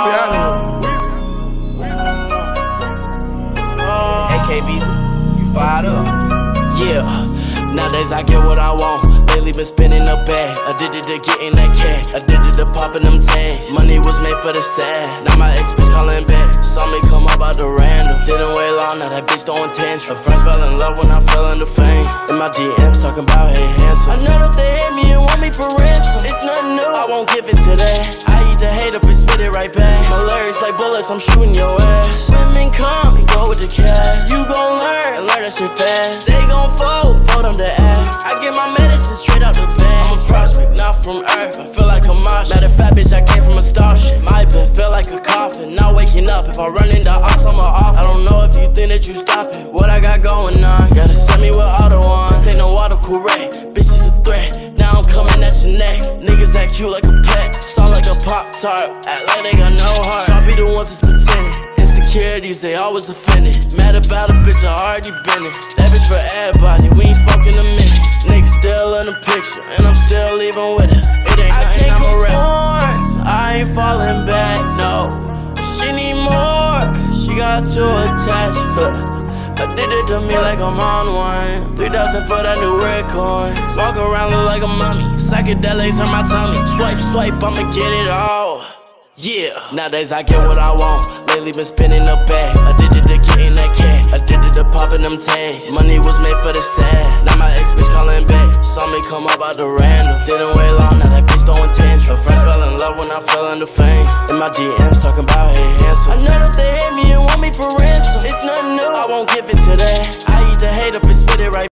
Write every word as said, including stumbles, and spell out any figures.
A K B Z, you fired up. Yeah, nowadays I get what I want. Lately been spinning the bag, addicted to getting that cash, addicted to popping them tags. Money was made for the sad, now my ex bitch calling back. Saw me come up out the random, didn't wait long, now that bitch throwing tantrums. Her friends fell in love when I fell into fame. In my D Ms talking about hey handsome. I know that they hate me and want me for ransom. It's nothing new, I won't give it to that. I eat the hate up and spit it right back. My lyrics like bullets, I'm shooting your ass. Women come and go with the cash. You gon' learn and learn that shit fast. They gon' fold, fold them to ass. I get my medicine straight out the bag. I'm a prospect, not from Earth. I feel like a Martian. Matter of fact, bitch, I came from a starship. My bed feel like a coffin. Not waking up. If I run into ops, I'm a off. I don't know if you think that you stop it. What I got going on? Gotta send me with auto on. This ain't no auto correct. Bitch is a threat. Now I'm coming at your neck. Niggas act cute like a pet. Sound like a Pop Tart. Act like they got no heart. Y'all be the ones that's pretending. Insecurities, they always offended. Mad about a bitch, I already been it. That bitch for everybody, we ain't spoken a minute. Niggas still in the picture, and I'm still leaving with it. It ain't nothing, I'm a rap. I ain't falling back, no. She need more, she got too attached. Addicted to me like I'm on one. Three thousand for that new red coin. Walk around look like a mummy. Psychedelics on my tummy. Swipe, swipe, I'ma get it all. Yeah, nowadays I get what I want. Lately been spinning the bag, addicted to getting that cash, addicted to popping them tags. Money was made for the sad, now my ex bitch calling back. Saw me come up out the random, didn't wait long, now that bitch throwing tantrums. Her friends fell in love when I fell into fame. In my D Ms talking about hey handsome. I know that they hate me and want me for ransom. It's nothing new, I won't give it to that. I eat the hate up and spit it right